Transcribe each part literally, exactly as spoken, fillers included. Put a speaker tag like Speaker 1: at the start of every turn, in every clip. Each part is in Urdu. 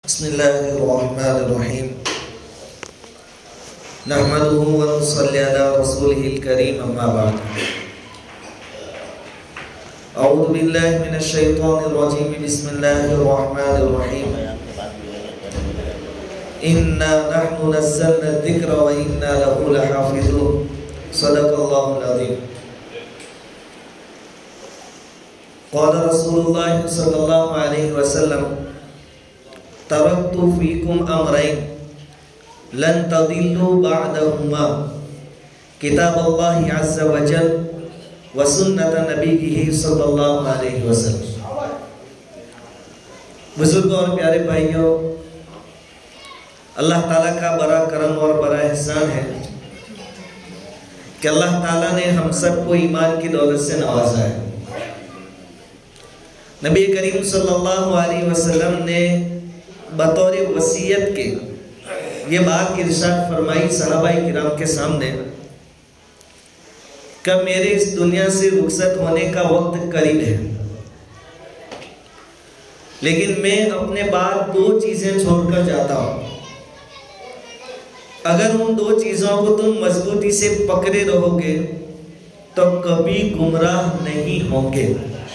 Speaker 1: بسم اللہ الرحمن الرحیم نحمده ونصلی علی رسولہ الکریم اما بعد اعوذ باللہ من الشیطان الرجیم بسم اللہ الرحمن الرحیم انا نحن نزلنا الذکر وانا له لحافظون صدق اللہ العظیم قال رسول اللہ صلی اللہ علیہ وسلم ترکت فیکم امرین لن تضلوا بعدہما کتاب اللہ عز وجل وسنت نبیہ صلی اللہ علیہ وسلم۔ بزرگوں اور پیارے بھائیوں، اللہ تعالیٰ کا بڑا کرم اور بڑا احسان ہے کہ اللہ تعالیٰ نے ہم سب کو ایمان کی دولت سے نوازا ہے۔ نبی کریم صلی اللہ علیہ وسلم نے بطور وصیت کے یہ بات ارشاد فرمائی صحابہ کرام کے سامنے کہ میرے اس دنیا سے رخصت ہونے کا وقت قریب ہے، لیکن میں اپنے بعد دو چیزیں چھوڑ کر جاتا ہوں، اگر ان دو چیزوں کو تم مضبوطی سے پکڑے رہو گے تو کبھی گمراہ نہیں ہوں گے۔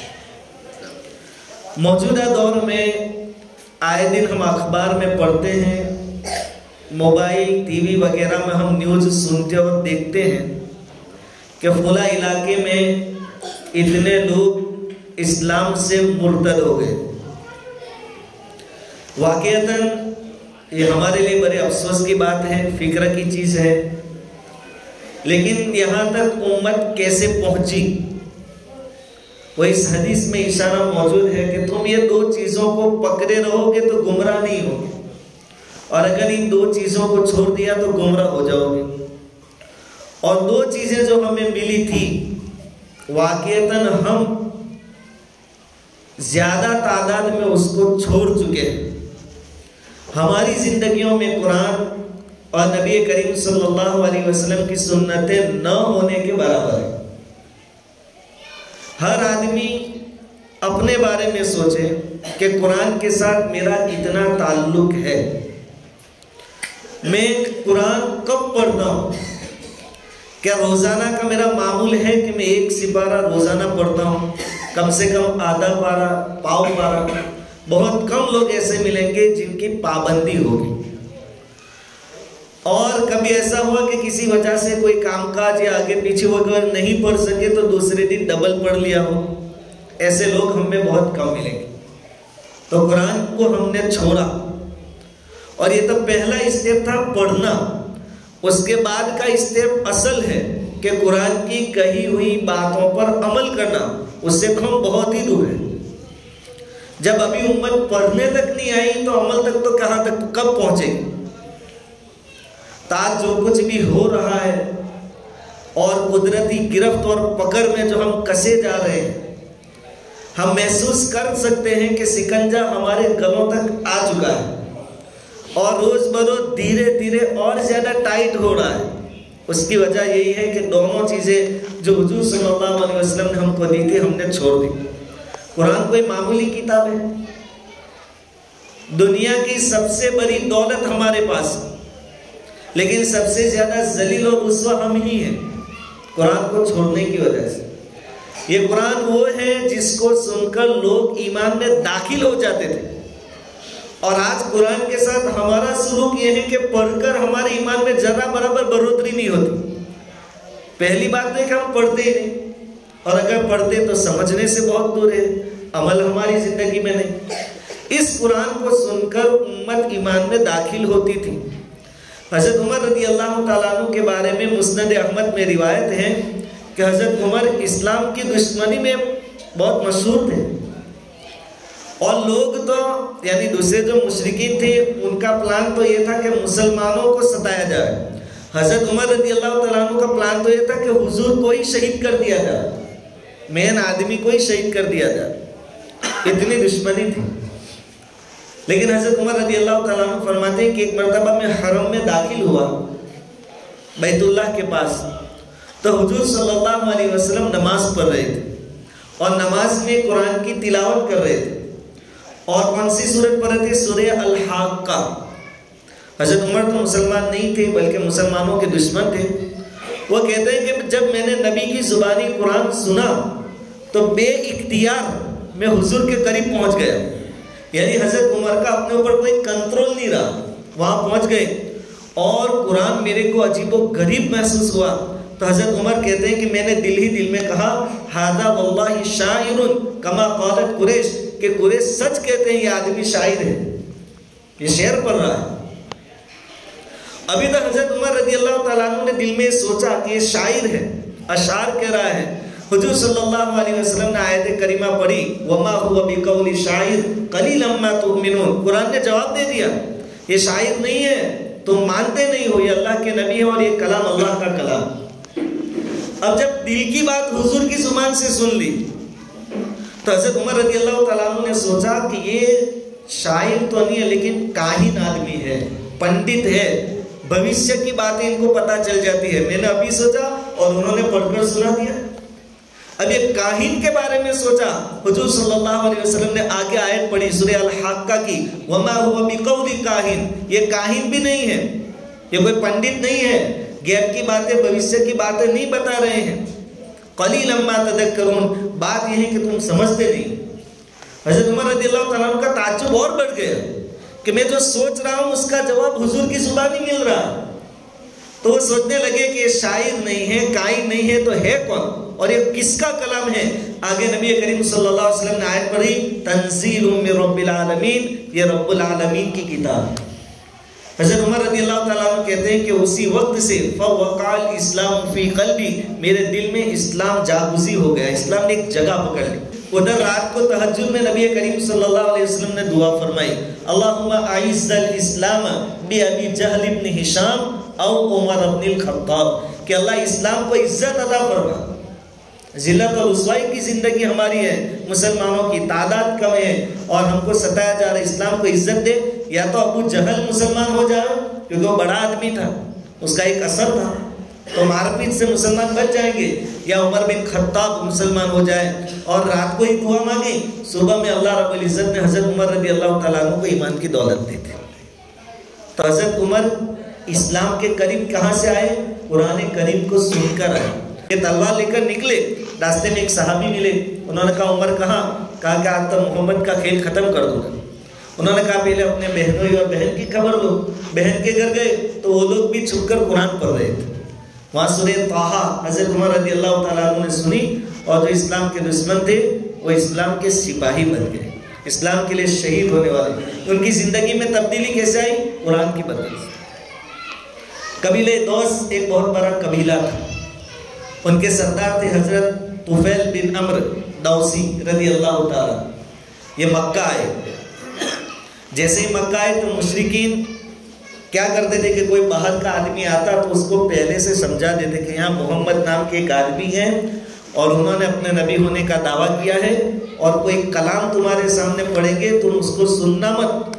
Speaker 1: موجودہ دور میں آئے دن ہم اخبار میں پڑھتے ہیں، موبائل ٹی وی وغیرہ میں ہم نیوز سنتے اور دیکھتے ہیں کہ فلاں علاقے میں اتنے لوگ اسلام سے مرتد ہو گئے۔ واقعتاً یہ ہمارے لیے بڑے افسوس کی بات ہے، فکر کی چیز ہے، لیکن یہاں تک امت کیسے پہنچی؟ وہ اس حدیث میں اشارہ موجود ہے کہ تم یہ دو چیزوں کو پکڑے رہو گے تو گمراہ نہیں ہوگے، اور اگر ان دو چیزوں کو چھوڑ دیا تو گمراہ ہو جاؤ گے۔ اور دو چیزیں جو ہمیں ملی تھی واقعتاً ہم زیادہ تعداد میں اس کو چھوڑ چکے ہیں۔ ہماری زندگیوں میں قرآن اور نبی کریم صلی اللہ علیہ وسلم کی سنتیں نہ ہونے کے برابر ہے۔ ہر آدمی اپنے بارے میں سوچے کہ قرآن کے ساتھ میرا کتنا تعلق ہے، میں قرآن کب پڑھتا ہوں؟ کیا روزانہ کا میرا معمول ہے کہ میں ایک سپارہ روزانہ پڑھتا ہوں؟ کم سے کم آدھا پارہ، پاؤ پارہ؟ بہت کم لوگ ایسے ملیں گے جن کی پابندی ہوگی۔ اور کبھی ایسا ہوا کہ کسی وجہ سے کوئی کام کاج یا آگے پیچھے وغیرہ نہیں پڑھ سکے تو دوسرے دن ڈبل پڑھ لیا ہو؟ ایسے لوگ ہم میں بہت کم ملیں گے۔ تو قرآن کو ہم نے چھوڑا، اور یہ تو پہلا اسٹیپ تھا پڑھنا، اس کے بعد کا اسٹیپ اصل ہے کہ قرآن کی کہی ہوئی باتوں پر عمل کرنا، اس سے تو ہم بہت ہی دور ہیں۔ جب ابھی امت پڑھنے تک نہیں آئی تو عمل تک تو کہاں تک کب پہنچے گی؟ تاج جو کچھ بھی ہو رہا ہے اور قدرتی گرفت اور پکڑ میں جو ہم کسے جا رہے ہیں، ہم محسوس کر سکتے ہیں کہ سکنجہ ہمارے گلوں تک آ چکا ہے، اور روز بروز دھیرے دھیرے اور زیادہ ٹائٹ ہو رہا ہے۔ اس کی وجہ یہی ہے کہ دونوں چیزیں جو حضور صلی اللہ علیہ وسلم نے ہم کو دی تھی ہم نے چھوڑ دی۔ قرآن کوئی معمولی کتاب ہے؟ دنیا کی سب سے بڑی دولت ہمارے پاس، لیکن سب سے زیادہ ذلیل اور رسوا ہم ہی ہیں قرآن کو چھوڑنے کی وجہ سے۔ یہ قرآن وہ ہے جس کو سن کر لوگ ایمان میں داخل ہو جاتے تھے، اور آج قرآن کے ساتھ ہمارا سلوک یہ ہے کہ پڑھ کر ہمارے ایمان میں ذرا برابر بڑھوتری نہیں ہوتی۔ پہلی بات ہے کہ ہم پڑھتے ہی نہیں، اور اگر پڑھتے تو سمجھنے سے بہت دور ہے، عمل ہماری زندگی میں نہیں۔ اس قرآن کو سن کر امت ایمان میں داخل ہوتی تھی۔ حضرت عمر رضی اللہ تعالیٰ عنہ کے بارے میں مسند احمد میں روایت ہے کہ حضرت عمر اسلام کی دشمنی میں بہت مشہور تھے، اور لوگ تو یعنی دوسرے جو مشرکین تھے ان کا پلان تو یہ تھا کہ مسلمانوں کو ستایا جائے۔ حضرت عمر رضی اللہ تعالیٰ عنہ کا پلان تو یہ تھا کہ حضور کو ہی شہید کر دیا جائے، مین آدمی کو ہی شہید کر دیا جائے، اتنی دشمنی تھی۔ لیکن حضرت عمر رضی اللہ تعالیٰ عنہ فرماتے ہیں کہ ایک مرتبہ میں حرم میں داخل ہوا بیت اللہ کے پاس، تو حضور صلی اللہ علیہ وسلم نماز پڑھ رہے تھے، اور نماز میں قرآن کی تلاوت کر رہے تھے، اور کون سی سورت پڑھ رہے تھے؟ سورہ الحاقہ۔ حضرت عمر تو مسلمان نہیں تھے بلکہ مسلمانوں کے دشمن تھے۔ وہ کہتے ہیں کہ جب میں نے نبی کی زبانی قرآن سنا تو بے اختیار میں حضور کے قریب پہنچ گیا، یعنی حضرت عمر کا اپنے اوپر کوئی کنٹرول نہیں رہا، وہاں پہنچ گئے اور قرآن میرے کو عجیب و غریب محسوس ہوا۔ تو حضرت عمر کہتے ہیں کہ میں نے دل ہی دل میں کہا ھذا واللہ شاعر کما قالت قریش، کہ قریش سچ کہتے ہیں یہ آدمی شاعر ہے، یہ شعر پڑھ رہا ہے۔ ابھی تک حضرت عمر رضی اللہ تعالیٰ عنہ نے دل میں سوچا کہ یہ شاعر ہے، اشعار کہہ رہا ہے۔ حضور صلی اللہ علیہ وسلم نے آیت کریمہ پڑھی وما هو بقول شاعر قلیلا ما تؤمنون، قرآن نے جواب دے دیا یہ شاعر نہیں ہے، تم مانتے نہیں ہو، یہ اللہ کے نبی ہے اور یہ کلام اللہ کا کلام۔ اب جب دل کی بات حضور کی زبان سے سن لی تو حضرت عمر رضی اللہ تعالیٰ عنہ نے سوچا کہ یہ شاعر تو نہیں ہے لیکن کاہن آدمی ہے، پنڈت ہے، بھوشیہ کی باتیں ان کو پتہ چل جاتی ہے۔ میں نے ابھی سوچا اور انہوں نے پڑھ کر سنا دیا۔ اب یہ کاہن کے بارے میں سوچا، حضور صلی اللہ علیہ وسلم نے آگے آیت پڑھی سورہ الحاقہ کی وما هو بقول کاہن، یہ کاہن بھی نہیں ہے، یہ کوئی پنڈت نہیں ہے، غیب کی باتیں بھوشیہ کی باتیں نہیں بتا رہے ہیں۔ قلیلا ما تذکرون، بات یہ ہے کہ تم سمجھتے نہیں۔ حضرت عمر رضی اللہ تعالیٰ عنہ کا تعجب اور بڑھ گیا کہ میں جو سوچ رہا ہوں اس کا جواب حضور کی زبان ہی مل رہا۔ تو وہ سوچنے لگے کہ یہ شاعر نہیں ہے، کائن نہیں ہے، تو ہے کون اور یہ کس کا کلام ہے؟ آگے نبی کریم صلی اللہ علیہ وسلم نے آیت پڑھی تنزیل من رب العالمین، یہ رب العالمین کی کتاب ہے۔ حضرت عمر رضی اللہ تعالیٰ عنہ کہتے ہیں کہ اسی وقت سے فوقع الاسلام فی قلبی، میرے دل میں اسلام جاگزی ہو گیا، اسلام نے ایک جگہ پکڑ لی۔ ادھر رات کو تہجد میں نبی کریم صلی اللہ علیہ وسلم نے دعا فرمائی اللہم اعز الاسلام بابی جہل ابن ہشام او عمر ابن الخطاب، کہ اللہ اسلام کو عزت عطا فرما۔ ذلت اور رسوائی کی زندگی ہماری ہے، مسلمانوں کی تعداد کم ہے اور ہم کو ستایا جا رہا ہے، اسلام کو عزت دے۔ یا تو ابو جہل مسلمان ہو جائے کیونکہ وہ بڑا آدمی تھا، اس کا ایک اثر تھا تو مار پیٹ سے مسلمان بچ جائیں گے، یا عمر بن خطاب مسلمان ہو جائے۔ اور رات کو ہی دعا مانگی، صبح میں اللہ رب العزت نے حضرت عمر رضی اللہ تعالیٰ عنہ کو ایمان کی دولت دی تھی۔ تو حضرت عمر اسلام کے قریب کہاں سے آئے؟ قرآن کریم کو سن کر آئے۔ یہ تلوار لے کر نکلے، راستے میں ایک صحابی ملے، انہوں نے کہا عمر کہاں؟ کہا کہ آج تو محمد کا کھیل ختم کر دوں گا۔ انہوں نے کہا پہلے اپنے بہنوں اور بہن کی خبر لو۔ بہن کے گھر گئے تو وہ لوگ بھی چھپ کر قرآن پڑھ رہے تھے۔ وہاں سورہ طٰہٰ حضرت عمر رضی اللہ تعالیٰ عنہ نے سنی اور جو اسلام کے دشمن تھے وہ اسلام کے سپاہی بن گئے، اسلام کے لیے شہید ہونے والے۔ ان کی زندگی میں تبدیلی کیسے آئی؟ قرآن کی بدولت سے۔ قبیلہ دوس ایک بہت بڑا قبیلہ تھا، ان کے سردار تھے حضرت طفیل بن عمر دوسی رضی اللہ تعالیٰ۔ یہ مکہ آئے، جیسے ہی مکہ آئے تو مشرکین کیا کرتے تھے کہ کوئی باہر کا آدمی آتا تو اس کو پہلے سے سمجھا دیتے کہ یہاں محمد نام کے ایک آدمی ہے اور انہوں نے اپنے نبی ہونے کا دعویٰ کیا ہے اور کوئی کلام تمہارے سامنے پڑھیں گے تم اس کو سننا مت۔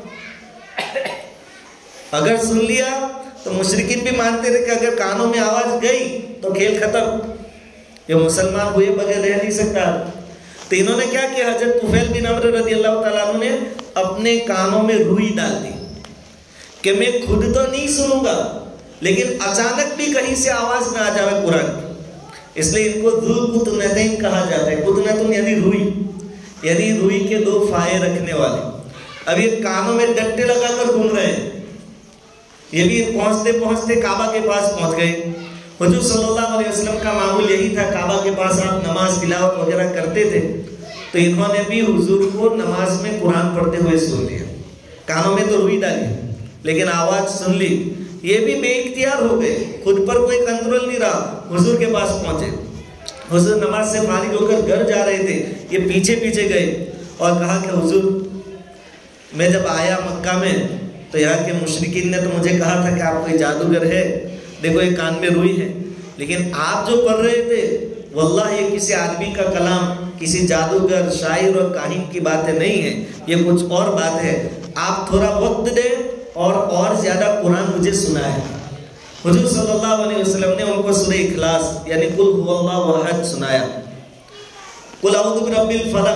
Speaker 1: اگر سن لیا تو مشرکین بھی مانتے تھے کہ اگر کانوں میں آواز گئی تو کھیل ختم، یہ مسلمان ہوئے بغیر رہ نہیں سکتا۔ تو انہوں نے کیا کیا؟ حضرت طفیل بن عمر رضی اللہ تعالیٰ عنہ نے اپنے کانوں میں روئی ڈال دی کہ میں خود تو نہیں سنوں گا لیکن اچانک بھی کہیں سے آواز نہ آ جائے قرآن کی، اس لیے ان کو ذو قطنتین کہا جاتا ہے۔ قطنتن یعنی روئی، یعنی روئی کے دو فائے رکھنے والے۔ اب یہ کانوں میں ڈنڈے لگا کر گھوم رہے ہیں۔ یہ بھی پہنچتے پہنچتے کعبہ کے پاس پہنچ گئے۔ حضور صلی اللہ علیہ وسلم کا معمول یہی تھا، کعبہ کے پاس آپ نماز تلاوت وغیرہ کرتے تھے، تو انہوں نے بھی حضور کو نماز میں قرآن پڑھتے ہوئے سن لیا۔ کانوں میں تو روئی ڈالی لیکن آواز سن لی۔ یہ بھی بے اختیار ہو گئے، خود پر کوئی کنٹرول نہیں رہا، حضور کے پاس پہنچے۔ حضور نماز سے فارغ ہو کر گھر جا رہے تھے، یہ پیچھے پیچھے گئے اور کہا کہ حضور میں جب آیا مکہ میں تو یہاں کے مشرکین نے تو مجھے کہا تھا کہ آپ کوئی جادوگر ہے، دیکھو یہ کان میں روئی ہے، لیکن آپ جو پڑھ رہے تھے واللہ یہ کسی آدمی کا کلام، کسی جادوگر شاعر اور کاہن کی باتیں نہیں ہیں، یہ کچھ اور بات ہے، آپ تھوڑا وقت دیں اور اور زیادہ قرآن مجھے سنائیں۔ حضور صلی اللہ علیہ وسلم نے ان کو سورہ اخلاص یعنی قل هو اللہ احد سنایا، قل اعوذ برب الفلق،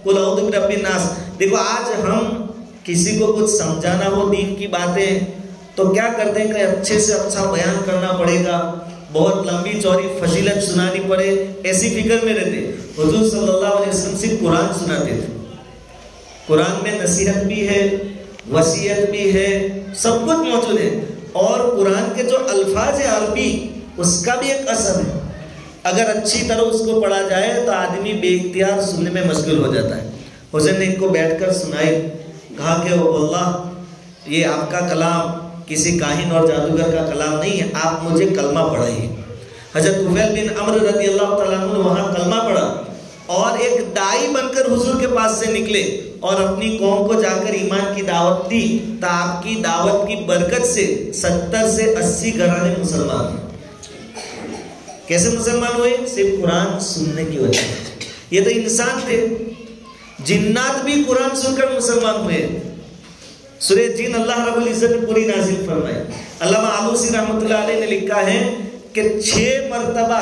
Speaker 1: قل اعوذ برب الناس. دیکھو آج ہم کسی کو کچھ سمجھانا ہو دین کی باتیں تو کیا کرتے ہیں کہ اچھے سے اچھا بیان کرنا پڑے گا, بہت لمبی چوڑی فضیلت سنانی پڑے, ایسی فکر میں رہتے. حضور صلی اللہ علیہ وسلم سے قرآن سناتے تھے. قرآن میں نصیحت بھی ہے, وصیت بھی ہے, سب کچھ موجود ہے. اور قرآن کے جو الفاظ عربی اس کا بھی ایک اثر ہے. اگر اچھی طرح اس کو پڑھا جائے تو آدمی بے اختیار سننے میں مشغول ہو جاتا ہے. حسین نے ان کو بیٹھ کر سنائی, کہا کہ اللہ یہ آپ کا کلام کسی کاہن اور جادوگر کا کلام نہیں ہے, آپ مجھے کلمہ پڑھائیے. حضرت طفیل بن عمرو رضی اللہ تعالیٰ عنہ وہاں کلمہ پڑھا اور ایک داعی بن کر حضور کے پاس سے نکلے اور اپنی قوم کو جا کر ایمان کی دعوت دی. تو آپ کی دعوت کی برکت سے ستر سے اسی گھرانے مسلمان ہوئے. کیسے مسلمان ہوئے؟ صرف قرآن سننے کی وجہ سے. یہ تو انسان تھے, جنات بھی قرآن سن کر مسلمان ہوئے. سورہ جن اللہ رب العزت نے پوری نازل فرمائی. علامہ آلوسی رحمۃ اللہ علیہ نے لکھا ہے کہ چھ مرتبہ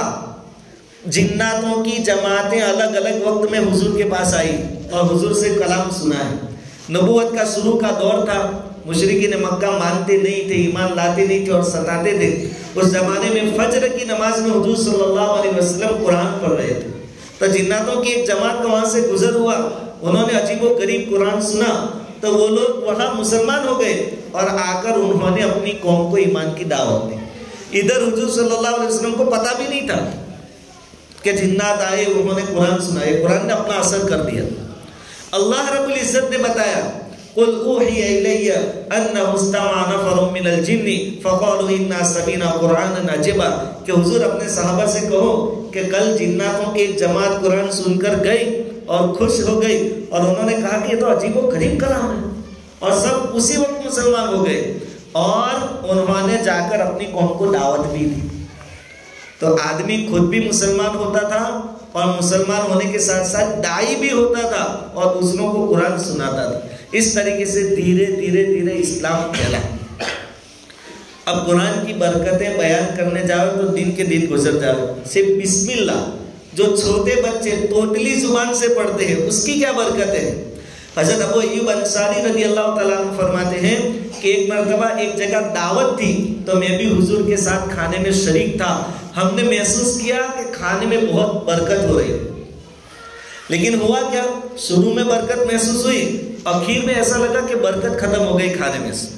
Speaker 1: جناتوں کی جماعتیں الگ الگ وقت میں حضور کے پاس آئی اور حضور سے کلام سنا ہے. نبوت کا شروع کا دور تھا, مشرکین مکہ مانتے نہیں تھے, ایمان لاتے نہیں تھے اور ستاتے تھے. اس زمانے میں فجر کی نماز میں حضور صلی اللہ علیہ وسلم قرآن پڑھ رہے تھے. تو جناتوں کی ایک جماعت وہاں سے گزر ہوا, انہوں نے عجیب و غریب قرآن سنا تو وہ لوگ وہاں مسلمان ہو گئے اور آ کر انہوں نے اپنی قوم کو ایمان کی دعوت دی. ادھر حضور صلی اللہ علیہ وسلم کو پتہ بھی نہیں تھا کہ جنات آئے, انہوں نے قرآن سنائے, قرآن نے اپنا اثر کر دیا. اللہ رب العزت نے بتایا قل اوحی الی انہ استمع نفر من الجن فقالوا انا سمعنا قرآنا عجبا, کہ حضور اپنے صحابہ سے کہو کہ کل جناتوں کی ایک جماعت قرآن سن کر گئی اور خوش ہو گئی اور انہوں نے کہا کہ یہ تو عجیب و غریب کلام ہے, اور سب اسی وقت مسلمان ہو گئے اور انہوں نے جا کر اپنی قوم کو دعوت بھی دی. تو آدمی خود بھی مسلمان ہوتا تھا اور مسلمان ہونے کے ساتھ ساتھ داعی بھی ہوتا تھا اور دوسروں کو قرآن سناتا تھا. اس طریقے سے دھیرے دھیرے دھیرے اسلام پھیلا. اب قرآن کی برکتیں بیان کرنے جاؤ تو دن کے دن گزر جاؤ. صرف بسم اللہ جو چھوٹے بچے توتلی زبان سے پڑھتے ہیں اس کی کیا برکت ہے. حضرت ابو ایوب انصاری رضی اللہ تعالیٰ عنہ فرماتے ہیں کہ ایک مرتبہ ایک جگہ دعوت تھی تو میں بھی حضور کے ساتھ کھانے میں شریک تھا. ہم نے محسوس کیا کہ کھانے میں بہت برکت ہو رہی ہے, لیکن ہوا کیا, شروع میں برکت محسوس ہوئی, اخیر میں ایسا لگا کہ برکت ختم ہو گئی کھانے میں سے.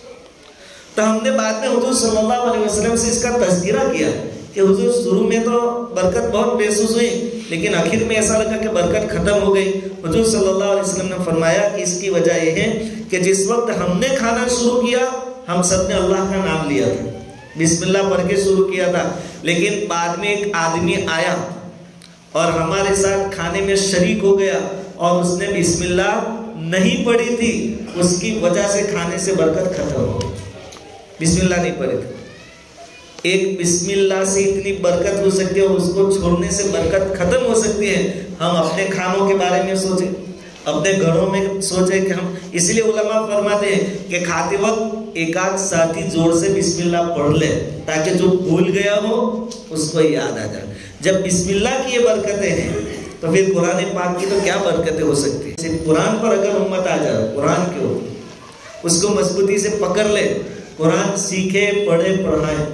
Speaker 1: تو ہم نے بعد میں حضور صلی اللہ علیہ وسلم سے اس کا تذکرہ کیا کہ حضور شروع میں تو برکت بہت محسوس ہوئی لیکن آخر میں ایسا لگا کہ برکت ختم ہو گئی. حضور صلی اللہ علیہ وسلم نے فرمایا کہ اس کی وجہ یہ ہے کہ جس وقت ہم نے کھانا شروع کیا ہم سب نے اللہ کا نام لیا تھا, بسم اللہ پڑھ کے شروع کیا تھا, لیکن بعد میں ایک آدمی آیا اور ہمارے ساتھ کھانے میں شریک ہو گیا اور اس نے بسم اللہ نہیں پڑھی تھی, اس کی وجہ سے کھانے سے برکت ختم ہو گئی. بسم اللہ نہیں پڑھی تھی. ایک بسم اللہ سے اتنی برکت ہو سکتی ہے اور اس کو چھوڑنے سے برکت ختم ہو سکتی ہے. ہم اپنے کھانوں کے بارے میں سوچیں, اپنے گھروں میں سوچیں کہ ہم, اس لیے علماء فرماتے ہیں کہ کھاتے وقت ایک آدھ ساتھی زور سے بسم اللہ پڑھ لے تاکہ جو بھول گیا ہو اس کو یاد آ جائے. جب بسم اللہ کی یہ برکتیں ہیں تو پھر قرآن پاک کی تو کیا برکتیں ہو سکتی ہیں. صرف قرآن پر اگر امت آ جائے, قرآن کے ہو اس کو مضبوطی سے پکڑ لے, قرآن سیکھے, پڑھے, پڑھائے.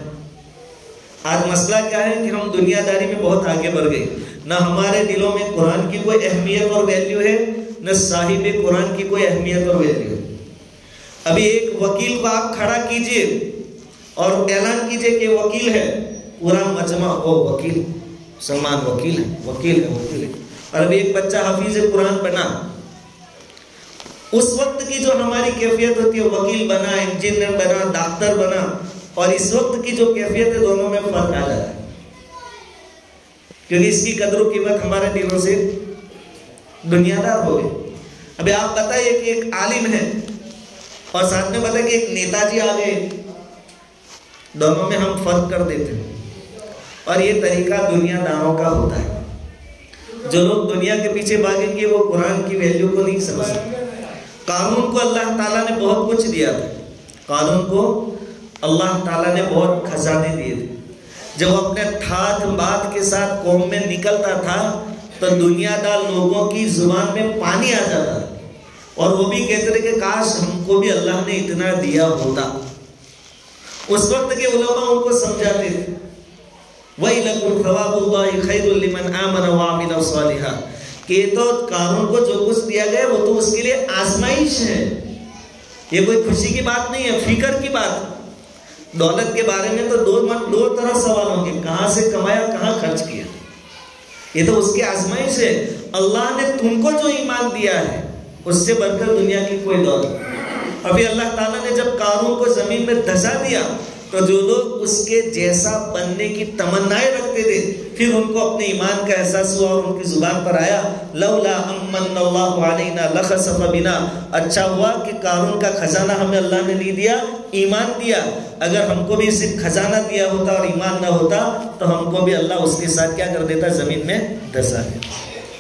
Speaker 1: آج مسئلہ کیا ہے کہ ہم دنیا داری میں بہت آگے بڑھ گئے, نہ ہمارے دلوں میں قرآن کی کوئی اہمیت اور ویلیو ہے, نہ صاحب قرآن کی کوئی اہمیت اور ویلیو ہے. ابھی ایک وکیل کو آپ کھڑا کیجئے اور اعلان کیجئے کہ وکیل ہے, پورا مجمع او وکیل, سلمان وکیل ہے, وکیل ہے, وکیل ہے. اور ابھی ایک بچہ حفیظ قرآن بنا, اس وقت کی جو ہماری کیفیت ہوتی ہے وکیل بنا, انجینئر بنا, ڈاکٹر بنا, اور اس وقت کی جو کیفیت ہے دونوں میں فرق آ جاتا ہے, کیونکہ اس کی قدر و قیمت ہمارے دلوں سے دنیا دار ہو گئی. ابھی آپ بتائیے کہ ایک عالم ہے اور ساتھ میں بتائیں کہ ایک نیتا جی آ گئے, دونوں میں ہم فرق کر دیتے ہیں. اور یہ طریقہ دنیا داروں کا ہوتا ہے. جو لوگ دنیا کے پیچھے بھاگیں گے وہ قرآن کی ویلیو کو نہیں سمجھتے. قانون کو اللہ تعالیٰ نے بہت کچھ دیا تھا, قانون کو اللہ تعالیٰ نے بہت خزانے دیے تھے. جب وہ اپنے تھات بات کے ساتھ قوم میں نکلتا تھا تو دنیا دار لوگوں کی زبان میں پانی آ جاتا تھا، اور وہ بھی کہتے تھے کہ کاش ہم کو بھی اللہ نے اتنا دیا ہوتا۔ اس وقت کے علماء ان کو سمجھاتے تھے وَإِلَكُمْ ثَوَابُ اللَّهِ خَيْرٌ لِمَنْ آمَنَ وَعَمِلَ صَالِحًا، کہ تو قارون کو جو کچھ دیا گیا وہ تو اس کے لیے آزمائش ہے، یہ کوئی خوشی کی بات نہیں ہے، فکر کی بات۔ دولت کے بارے میں تو دو دو طرح سوال ہوں گے، کہاں سے کمایا، کہاں خرچ کیا، یہ تو اس کی آزمائش ہے۔ اللہ نے تم کو جو ایمان دیا ہے اس سے بڑھ کر دنیا کی کوئی دولت۔ ابھی اللہ تعالیٰ نے جب قارون کو زمین میں دھسا دیا تو جو لوگ اس کے جیسا بننے کی تمنائیں رکھتے تھے، پھر ان کو اپنے ایمان کا احساس ہوا اور ان کی زبان پر آیا لولا امن اللہ علینا لخسف بنا، اچھا ہوا کہ قارون کا خزانہ ہمیں اللہ نے نہیں دیا، ایمان دیا۔ اگر ہم کو بھی صرف خزانہ دیا ہوتا اور ایمان نہ ہوتا تو ہم کو بھی اللہ اس کے ساتھ کیا کر دیتا، زمین میں دھسا دیتا۔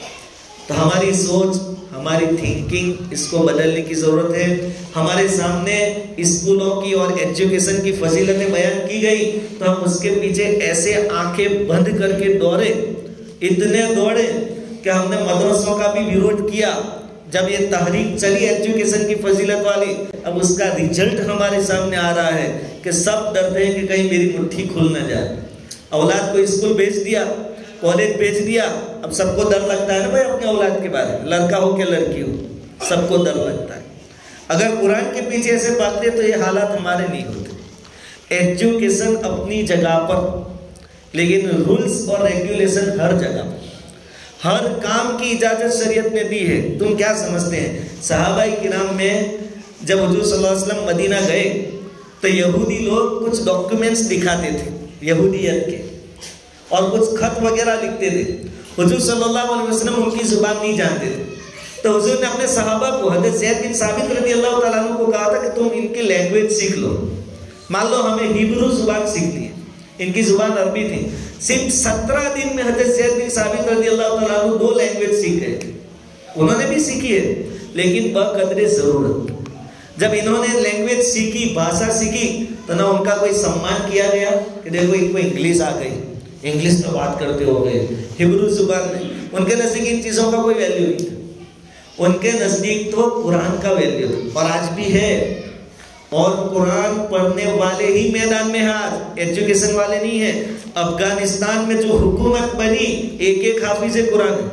Speaker 1: تو ہماری سوچ، ہماری تھنکنگ، اس کو بدلنے کی ضرورت ہے۔ ہمارے سامنے اسکولوں کی اور ایجوکیشن کی فضیلتیں بیان کی گئی تو ہم اس کے پیچھے ایسے آنکھیں بند کر کے دوڑے، اتنے دوڑے کہ ہم نے مدرسوں کا بھی ویروڈ کیا۔ جب یہ تحریک چلی ایجوکیشن کی فضیلت والی، اب اس کا ریزلٹ ہمارے سامنے آ رہا ہے کہ سب ڈرتے ہیں کہ کہیں میری مٹھی کھل نہ جائے۔ اولاد کو اسکول بھیج دیا، کالج بھیج دیا، اب سب کو ڈر لگتا ہے نا بھائی اپنے اولاد کے بارے میں، لڑکا ہو کہ لڑکی ہو، سب کو ڈر لگتا ہے۔ اگر قرآن کے پیچھے ایسے باتیں تو یہ حالات ہمارے نہیں ہوتے۔ ایجوکیشن اپنی جگہ پر، لیکن رولز اور ریگولیشن ہر جگہ پر، ہر کام کی اجازت شریعت نے دی ہے۔ تم کیا سمجھتے ہیں صحابہ کرام میں جب حضور صلی اللہ علیہ وسلم مدینہ گئے تو یہودی لوگ کچھ ڈاکیومنٹس دکھاتے تھے یہودیت کے، اور کچھ خط وغیرہ لکھتے تھے۔ حضور صلی اللہ علیہ وسلم ان کی زبان نہیں جانتے تھے، تو حضور نے اپنے صحابہ کو، حضرت زید بن ثابت رضی اللہ تعالیٰ عنہ کو کہا تھا کہ تم ان کی لینگویج سیکھ لو۔ مان لو ہمیں ہیبرو زبان سیکھنی ہے، ان کی زبان عربی تھی، صرف سترہ دن میں حضرت زید بن ثابت رضی اللہ تعالیٰ عنہ دو لینگویج سیکھ گئے۔ انہوں نے بھی سیکھی ہے لیکن بقدر ضرورت۔ جب انہوں نے لینگویج سیکھی، بھاشا سیکھی، تو نہ ان کا کوئی سمان کیا گیا کہ دیکھو ان کو انگلش آ گئی، انگلش میں بات کرتے ہو گئے، ہبرو زبان میں۔ ان کے نزدیک ان چیزوں کا کوئی ویلیو نہیں تھا، ان کے نزدیک تو قرآن کا ویلیو تھا، اور آج بھی ہے۔ اور قرآن پڑھنے والے ہی میدان میں ہیں آج، ایجوکیشن والے نہیں ہیں۔ افغانستان میں جو حکومت بنی، ایک ایک حافظ قرآن ہے،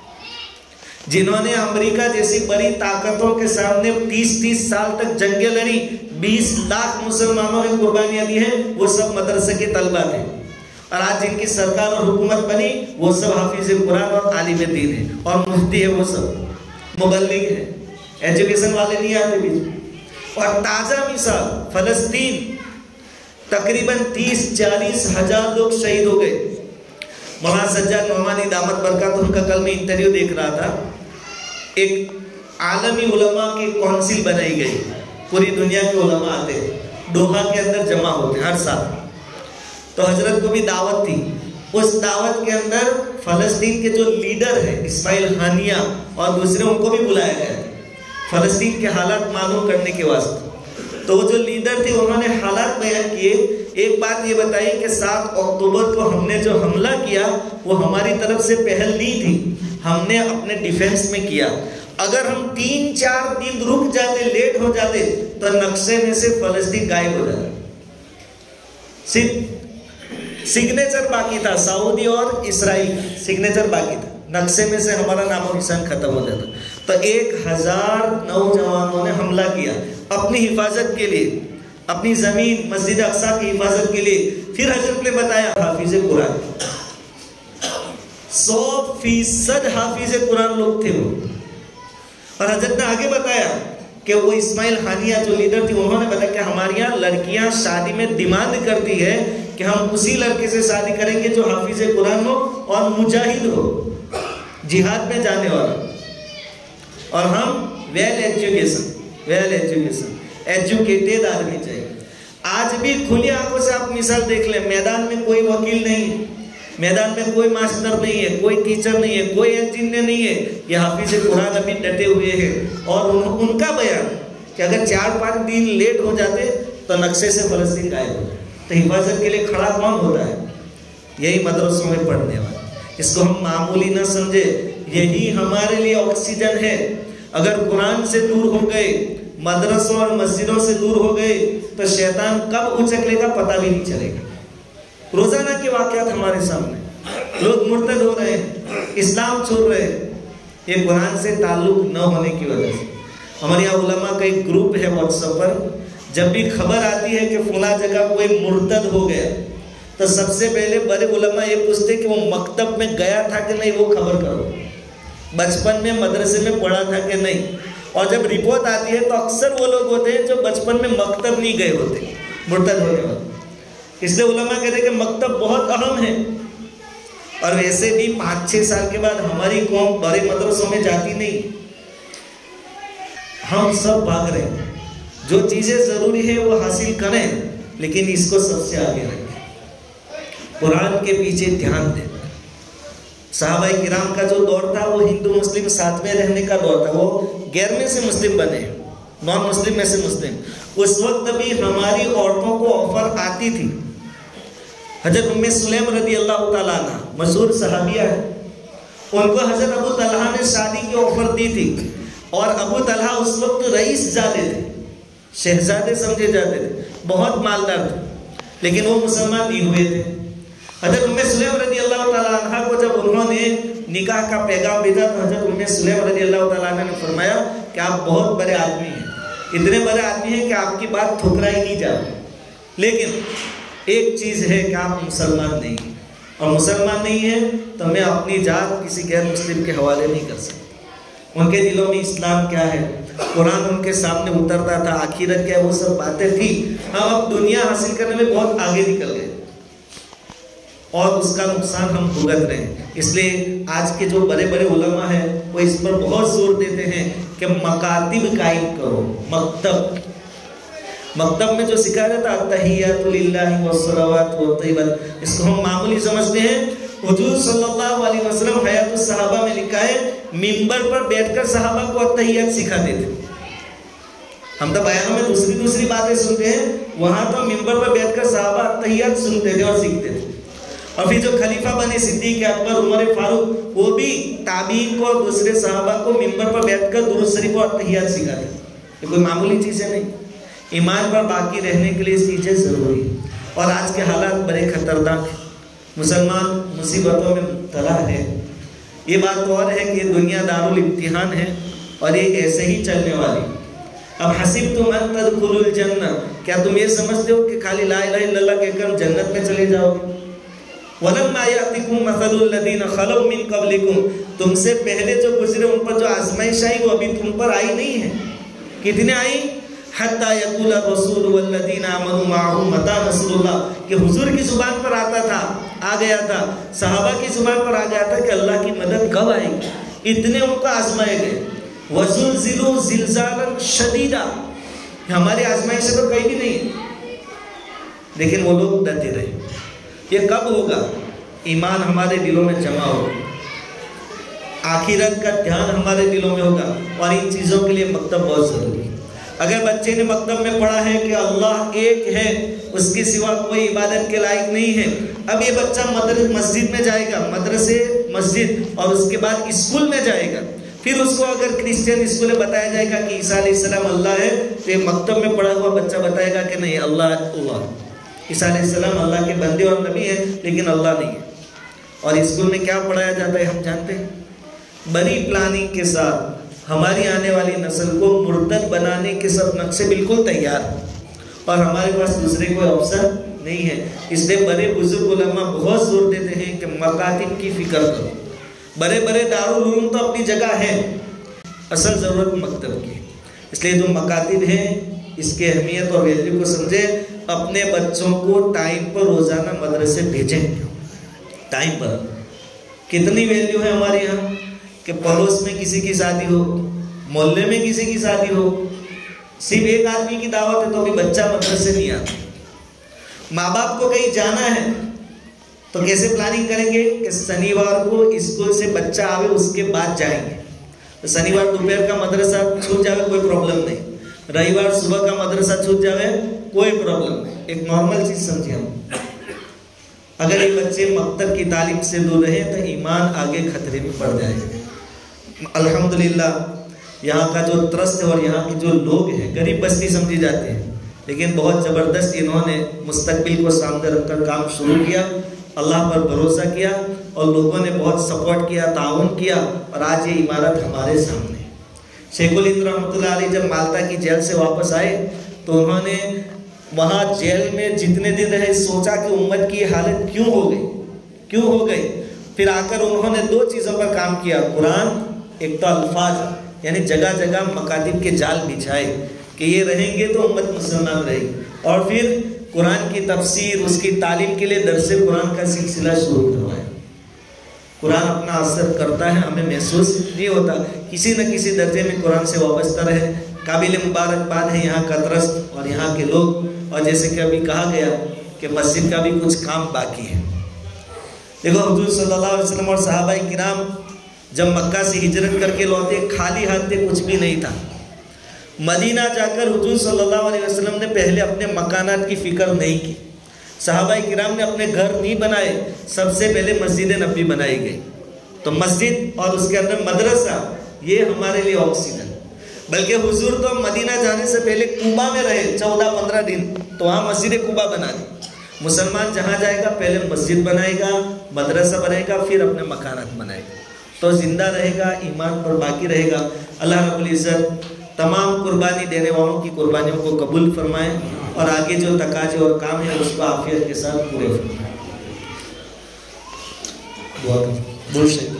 Speaker 1: جنہوں نے امریکہ جیسی بڑی طاقتوں کے سامنے تیس تیس سال تک جنگیں لڑی، بیس لاکھ مسلمانوں نے قربانیاں دی ہیں، وہ سب مدرسے کے طلبہ تھے۔ اور آج جن کی سرکار اور حکومت بنی وہ سب حافظ قرآن اور عالم دین ہے، اور مفتی ہے، وہ سب مبلغ ہے، ایجوکیشن والے نہیں آتے بھی۔ اور تازہ مثال فلسطین، تقریباً تیس چالیس ہزار لوگ شہید ہو گئے۔ مولانا سجاد نعمانی دامت برکات ان کا کل میں انٹرویو دیکھ رہا تھا، ایک عالمی علماء کی کونسل بنائی گئی، پوری دنیا کے علماء آتے ہیں، دوحہ کے اندر جمع ہوتے ہیں ہر سال۔ تو حضرت کو بھی دعوت تھی، اس دعوت کے اندر فلسطین کے جو لیڈر ہیں اسماعیل ہانیہ اور دوسرے، ان کو بھی بلایا گیا فلسطین کے حالات معلوم کرنے کے واسطے۔ تو وہ جو لیڈر تھے انہوں نے حالات بیان کیے۔ ایک بات یہ بتائی کہ سات اکتوبر کو ہم نے جو حملہ کیا وہ ہماری طرف سے پہل نہیں تھی، ہم نے اپنے ڈیفنس میں کیا۔ اگر ہم تین چار دن رک جاتے، لیٹ ہو جاتے، تو نقشے میں سے فلسطین غائب ہو جاتا، صرف سگنیچر باقی تھا، سعودی اور اسرائیل سگنیچر باقی تھا، نقشے میں سے ہمارا نام و نشان ختم ہو جاتا۔ تو ایک ہزار نوجوانوں نے حملہ کیا اپنی حفاظت کے لیے، اپنی زمین مسجد اقصی کی حفاظت کے لیے۔ پھر حضرت نے بتایا حافظ قرآن، سو فیصد حافظ قرآن لوگ تھے وہ۔ اور حضرت نے آگے بتایا کہ وہ اسماعیل ہانیہ جو لیڈر تھی، انہوں نے بتایا کہ ہماری یہاں لڑکیاں شادی میں ڈیمانڈ کرتی ہے کہ ہم اسی لڑکے سے شادی کریں گے جو حافظ قرآن ہو اور مجاہد ہو، جہاد میں جانے والا، اور ہم well education well education educated آدمی چاہیے۔ آج بھی کھلی آنکھوں سے آپ مثال دیکھ لیں، میدان میں کوئی وکیل نہیں ہے، میدان میں کوئی ماسٹر نہیں ہے، کوئی ٹیچر نہیں ہے، کوئی انجینئر نہیں ہے، یہ حافظ قرآن ابھی ڈٹے ہوئے ہیں۔ اور ان, ان کا بیان کہ اگر چار پانچ دن لیٹ ہو جاتے تو نقشے سے فلسطین غائب ہو جاتا۔ تو حفاظت کے لیے کھڑا کون ہوتا ہے؟ یہی مدرسوں میں پڑھنے والا، اس کو ہم معمولی نہ سمجھے، یہی ہمارے لیے آکسیجن ہے۔ اگر قرآن سے دور ہو گئے، مدرسوں اور مسجدوں سے دور ہو گئے تو شیطان کب اچک لے گا پتہ بھی نہیں چلے گا۔ روزانہ کے واقعات ہمارے سامنے، لوگ مرتد ہو رہے ہیں، اسلام چھوڑ رہے ہیں، یہ قرآن سے تعلق نہ ہونے کی وجہ سے۔ ہمارے یہاں علماء کا ایک گروپ ہے واٹس ایپ پر، جب بھی خبر آتی ہے کہ فلاں جگہ کوئی مرتد ہو گیا تو سب سے پہلے بڑے علماء یہ پوچھتے کہ وہ مکتب میں گیا تھا کہ نہیں، وہ خبر کرو، بچپن میں مدرسے میں پڑھا تھا کہ نہیں۔ اور جب رپورٹ آتی ہے تو اکثر وہ لوگ ہوتے ہیں جو بچپن میں مکتب نہیں گئے ہوتے مرتد ہونے والے۔ اس لیے علماء کہتے ہیں کہ مکتب بہت اہم ہے، اور ویسے بھی پانچ چھ سال کے بعد ہماری قوم بڑے مدرسوں میں جاتی نہیں، ہم سب بھاگ رہے ہیں۔ جو چیزیں ضروری ہے وہ حاصل کریں، لیکن اس کو سب سے آگے رکھیں، قرآن کے پیچھے دھیان دیں۔ صحابہ کرام کا جو دور تھا وہ ہندو مسلم ساتھ میں رہنے کا دور تھا، وہ غیر میں سے مسلم بنے، نان مسلم میں سے مسلم۔ اس وقت بھی ہماری عورتوں کو آفر آتی تھی۔ حضرت ام سلیم رضی اللہ تعالیٰ عنہ مشہور صحابیہ ہے، ان کو حضرت ابو طلحہ نے شادی کی آفر دی تھی، اور ابو طلحہ اس وقت رئیس زادے تھے، شہزادے سمجھے جاتے تھے، بہت مالدار تھے، لیکن وہ مسلمان نہیں ہوئے تھے۔ حضرت ام سلیم رضی اللہ تعالیٰ عنہ کو جب انہوں نے نکاح کا پیغام بھیجا تو حضرت ام سلیم رضی اللہ تعالیٰ عنہ نے فرمایا کہ آپ بہت بڑے آدمی ہیں، اتنے بڑے آدمی ہیں کہ آپ کی بات ٹھکرائی نہیں جاتی، لیکن ایک چیز ہے کہ آپ مسلمان نہیں ہیں، اور مسلمان نہیں ہیں تو میں اپنی جان کسی غیر مسلم کے حوالے نہیں کر سکتا۔ ان کے دلوں میں اسلام کیا ہے، قرآن ان کے سامنے اترتا تھا، آخرت کیا ہے، وہ سب باتیں تھی۔ ہم اب دنیا حاصل کرنے میں بہت آگے نکل گئے، اور اس کا نقصان ہم بھگت رہے ہیں۔ اس لیے آج کے جو بڑے بڑے علماء ہیں وہ اس پر بہت زور دیتے ہیں کہ مکاتب قائم کرو، مکتب مکتب میں جو سکھایا جاتا ہے التحیات للہ والصلوات والطیبات، اس کو ہم معمولی سمجھتے ہیں۔ حضور صلی اللہ علیہ وسلم حیات الصحابہ میں لکھا ہے منبر پر بیٹھ کر صحابہ کو التحیات سکھاتے تھے۔ ہم تو بیانوں میں دوسری دوسری باتیں سنتے ہیں، وہاں تو منبر پر بیٹھ کر صحابہ التحیات سنتے تھے اور سیکھتے تھے۔ اور پھر جو خلیفہ بنے صدیق اکبر عمر فاروق، وہ بھی تابعین کو اور دوسرے صحابہ کو منبر پر بیٹھ کر درود شریف اور التحیات سکھاتے تھے۔ یہ کوئی معمولی چیزیں نہیں، ایمان پر باقی رہنے کے لیے چیزیں ضروری ہیں۔ اور آج کے حالات بڑے خطرناک ہیں، مسلمان مصیبتوں میں مبتلا ہے۔ یہ بات اور ہے کہ یہ دنیا دارالامتحان ہے اور یہ ایسے ہی چلنے والی۔ اب حسبتم ان تدخلوا الجنہ، کیا تم یہ سمجھتے ہو کہ خالی لا الہ الا اللہ کہہ کر جنت میں چلے جاؤ گے؟ وَلَمَّا يَأْتِكُمْ مَثَلُ الَّذِينَ خَلَوْا مِن قَبْلِكُمْ، تم سے پہلے جو گزرے ان پر جو آزمائش آئی وہ ابھی تم پر آئی نہیں ہے۔ کتنے آئی؟ حَتَّى يَقُولَ الرَّسُولُ وَالَّذِينَ آمَنُوا مَعَهُ مَتَىٰ نَصْرُ اللَّهِ، کہ حضور کی زبان پر آتا تھا، آ گیا تھا، صحابہ کی زبان پر آ گیا تھا کہ اللہ کی مدد کب آئے گی۔ اتنے ان کو آزمائے گئے۔ وَزُلْزِلُوا زِلْزَالًا شَدِيدًا، ہماری آزمائش سے تو کہیں بھی نہیں، لیکن وہ لوگ ڈرتے رہے۔ یہ کب ہوگا؟ ایمان ہمارے دلوں میں جمع ہوگا، آخرت کا دھیان ہمارے دلوں میں ہوگا، اور ان چیزوں کے لیے مکتب بہت ضروری ہے۔ اگر بچے نے مکتب میں پڑھا ہے کہ اللہ ایک ہے، اس کے سوا کوئی عبادت کے لائق نہیں ہے، اب یہ بچہ مدرسہ مسجد میں جائے گا، مدرسے مسجد، اور اس کے بعد اسکول میں جائے گا۔ پھر اس کو اگر کرسچین اسکول میں بتایا جائے گا کہ عیسیٰ علیہ السلام اللہ ہے، تو یہ مکتب میں پڑھا ہوا بچہ بتائے گا کہ نہیں، اللہ اللہ عیسیٰ علیہ السلام اللہ کے بندے اور نبی ہیں لیکن اللہ نہیں ہے۔ اور اسکول میں کیا پڑھایا جاتا ہے ہم جانتے ہیں، بڑی پلاننگ کے ساتھ ہماری آنے والی نسل کو مرتد بنانے کے سب نقشے بالکل تیار ہیں، اور ہمارے پاس دوسرے کوئی آپشن نہیں ہے۔ اس لیے بڑے بزرگ علماء بہت زور دیتے ہیں کہ مکاتب کی فکر کرو۔ بڑے بڑے دارالعلوم تو اپنی جگہ ہے، اصل ضرورت مکتب کی۔ اس لیے جو مکاتب ہیں اس کے اہمیت اور ویلیو کو سمجھے، اپنے بچوں کو ٹائم پر روزانہ مدرسے بھیجیں، ٹائم پر۔ کتنی ویلیو ہے ہمارے یہاں کہ پڑوس میں کسی کی شادی ہو، محلے میں کسی کی شادی ہو، صرف ایک آدمی کی دعوت ہے تو بھی بچہ مدرسے نہیں آتا۔ ماں باپ کو کہیں جانا ہے تو کیسے پلاننگ کریں گے کہ شنیوار کو اسکول سے بچہ آوے اس کے بعد جائیں گے۔ تو شنیوار دوپہر کا مدرسہ چھوٹ جاوے کوئی پرابلم نہیں، رویوار صبح کا مدرسہ چھوٹ جاوے کوئی پرابلم نہیں، ایک نارمل چیز سمجھیں ہم۔ اگر یہ بچے مکتب کی تعلیم سے دور رہے تو ایمان آگے خطرے میں پڑ جائے گا۔ الحمدللہ یہاں کا جو ٹرسٹ اور یہاں کے جو لوگ ہیں، غریب بستی سمجھی جاتے ہیں، لیکن بہت زبردست انہوں نے مستقبل کو سامنے رکھ کر کام شروع کیا، اللہ پر بھروسہ کیا اور لوگوں نے بہت سپورٹ کیا، تعاون کیا، اور آج یہ عمارت ہمارے سامنے۔ شیخ الہند رحمۃ اللہ علیہ جب مالٹا کی جیل سے واپس آئے تو انہوں نے وہاں جیل میں جتنے دن رہے سوچا کہ امت کی حالت کیوں ہو گئی کیوں ہو گئی پھر آ کر انہوں نے دو چیزوں پر کام کیا، قرآن، ایک تو الفاظ، یعنی جگہ جگہ مکاتب کے جال بچھائے کہ یہ رہیں گے تو امت مسلمان رہے گی، اور پھر قرآن کی تفسیر، اس کی تعلیم کے لیے درس قرآن کا سلسلہ شروع کروایا۔ قرآن اپنا اثر کرتا ہے، ہمیں محسوس نہیں ہوتا، کسی نہ کسی درجے میں قرآن سے وابستہ رہے۔ قابل مبارکباد ہے یہاں کا ٹرسٹ اور یہاں کے لوگ، اور جیسے کہ ابھی کہا گیا کہ مسجد کا بھی کچھ کام باقی ہے۔ دیکھو حضور صلی اللہ علیہ وسلم اور صحابہ کرام جب مکہ سے ہجرت کر کے لوٹے خالی ہاتھ تھے، کچھ بھی نہیں تھا۔ مدینہ جا کر حضور صلی اللہ علیہ وسلم نے پہلے اپنے مکانات کی فکر نہیں کی، صحابہ کرام نے اپنے گھر نہیں بنائے، سب سے پہلے مسجد نبی بنائی گئی۔ تو مسجد اور اس کے اندر مدرسہ، یہ ہمارے لیے آکسیجن۔ بلکہ حضور تو مدینہ جانے سے پہلے کوبا میں رہے چودہ پندرہ دن، تو وہاں مسجد کوبا بنا دی۔ مسلمان جہاں جائے گا پہلے مسجد بنائے گا، مدرسہ بنائے گا، پھر اپنے مکانات بنائے گا، تو زندہ رہے گا، ایمان پر باقی رہے گا۔ اللہ رب العزت تمام قربانی دینے والوں کی قربانیوں کو قبول فرمائے، اور آگے جو تقاضے اور کام ہے اس کو عافیت کے ساتھ پورے فرمائے۔ دعا کریں۔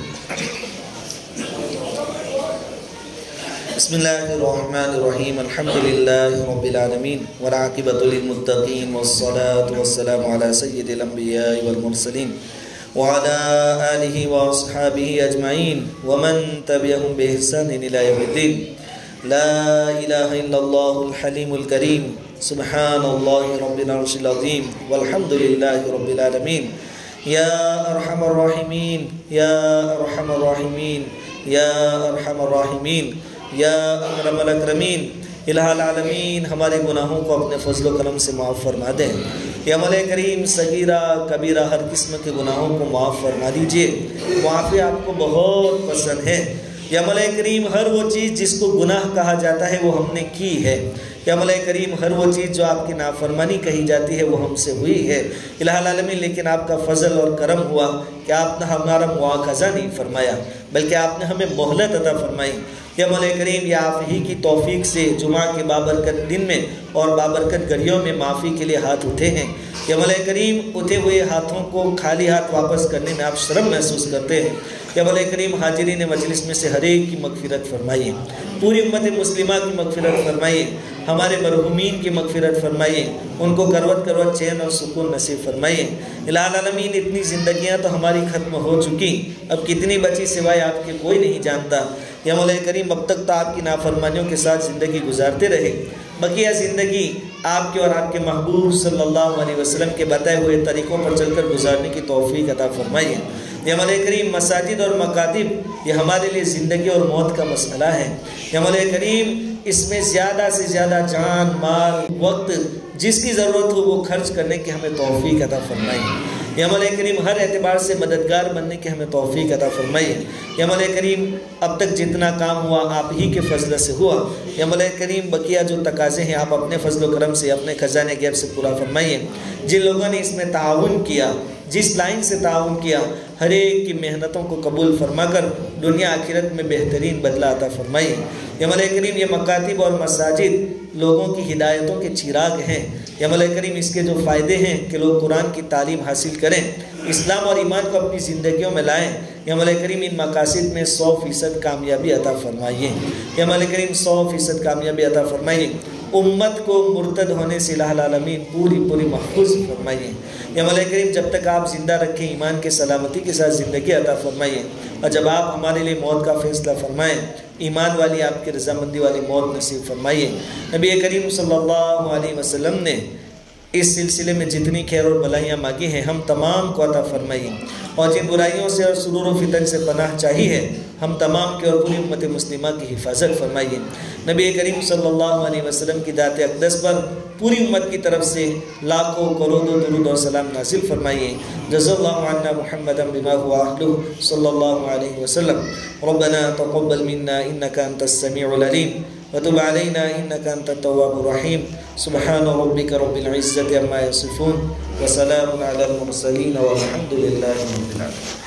Speaker 1: بسم اللہ الرحمن الرحیم، الحمدللہ رب العالمین، والعاقبۃ للمتقین، والصلاة والسلام علی سید الانبیاء والمرسلین، وعلى آلہ واصحابہ اجمعین، ومن تبعہم بإحسان الی یوم الدین۔ لا الہ الا اللہ الحلیم الکریم، سبحان اللہ رب العرش العظیم، والحمدللہ رب العالمین۔ یا ارحم الراحمین، یا ارحم الراحمین، یا ارحم الراحمین، یا اکرم الاکرمین۔ الہ العالمین ہمارے گناہوں کو اپنے فضل و کرم سے معاف فرما دیں۔ یا مولا کریم صغیرہ کبیرہ ہر قسم کے گناہوں کو معاف فرما دیجئے، معافی آپ کو بہت پسند ہے۔ یا مولا کریم ہر وہ چیز جس کو گناہ کہا جاتا ہے وہ ہم نے کی ہے۔ یا مولا کریم ہر وہ چیز جو آپ کی نافرمانی کہی جاتی ہے وہ ہم سے ہوئی ہے۔ الہ العالمین لیکن آپ کا فضل اور کرم ہوا کہ آپ نے ہمارا مواخذہ نہیں فرمایا، بلکہ آپ نے ہمیں مہلت عطا فرمائی۔ یا مولا کریم یا آپ ہی کی توفیق سے جمعہ کے بابرکت دن میں اور بابرکت گھڑیوں میں معافی کے لیے ہاتھ اٹھے ہیں۔ یا مولا کریم اٹھے ہوئے ہاتھوں کو خالی ہاتھ واپس کرنے میں آپ شرم محسوس کرتے ہیں۔ یا مولا کریم حاضرین مجلس میں سے ہر ایک کی مغفرت فرمائیے، پوری امت مسلمہ کی مغفرت فرمائیے، ہمارے مرحومین کی مغفرت فرمائیے، ان کو کروٹ کروٹ چین اور سکون نصیب فرمائیے۔ الہ العالمین اتنی زندگیاں تو ہماری ختم ہو چکی، اب کتنی بچی سوائے آپ کے کوئی نہیں جانتا۔ یا مولا کریم اب تک تو آپ کی نافرمانیوں کے ساتھ زندگی گزارتے رہے، بقیہ زندگی آپ کے اور آپ کے محبوب صلی اللہ علیہ وسلم کے بتائے ہوئے طریقوں پر چل کر گزارنے کی توفیق عطا فرمائیے۔ یا مولا کریم مساجد اور مکاتب یہ ہمارے لیے زندگی اور موت کا مسئلہ ہے۔ یا مولا کریم اس میں زیادہ سے زیادہ جان، مال، وقت جس کی ضرورت ہو وہ خرچ کرنے کی ہمیں توفیق عطا فرمائیے۔ یا مولا کریم ہر اعتبار سے مددگار بننے کی ہمیں توفیق عطا فرمائیے۔ یا مولا کریم اب تک جتنا کام ہوا آپ ہی کے فضل سے ہوا۔ یا مولا کریم بقیہ جو تقاضے ہیں آپ اپنے فضل و کرم سے اپنے خزانے غیب سے پورا فرمائیے۔ جن لوگوں نے اس میں تعاون کیا، جس لائن سے تعاون کیا، ہر ایک کی محنتوں کو قبول فرما کر دنیا آخرت میں بہترین بدلہ عطا فرمائیے۔ یا مولا کریم یہ مکاتب اور مساجد لوگوں کی ہدایتوں کے چراغ ہیں۔ یا مولا کریم اس کے جو فائدے ہیں کہ لوگ قرآن کی تعلیم حاصل کریں، اسلام اور ایمان کو اپنی زندگیوں میں لائیں۔ یا مولا کریم ان مقاصد میں سو فیصد کامیابی عطا فرمائیے۔ یا مولا کریم سو فیصد کامیابی عطا فرمائیے۔ امت کو مرتد ہونے سے الہ العالمین پوری پوری محفوظ فرمائیے۔ یا مولا کریم جب تک آپ زندہ رکھیں ایمان کے سلامتی کے ساتھ زندگی عطا فرمائیے، اور جب آپ ہمارے لیے موت کا فیصلہ فرمائیں ایمان والی آپ کی رضامندی والی موت نصیب فرمائیے۔ نبی کریم صلی اللہ علیہ وسلم نے اس سلسلے میں جتنی خیر اور بلائیاں مانگی ہیں ہم تمام کو عطا فرمائیے، اور جن برائیوں سے اور سرور و فتن سے پناہ چاہی ہے ہم تمام کے اور پوری امت مسلمہ کی حفاظت فرمائیے۔ نبی کریم صلی اللہ علیہ وسلم کی ذات اقدس پر پوری امت کی طرف سے لاکھوں کروڑوں درود و سلام نازل فرمائیے۔ جزا اللہ عنا محمدا بما هو اہلہ صلی اللہ علیہ وسلم۔ ربنا تقبل منا انک انت السمیع العلیم وتب علینا انک انت التواب الرحیم۔ سبحان ربک رب العزة عما یصفون وسلام علی المرسلین والحمد للہ رب العالمین۔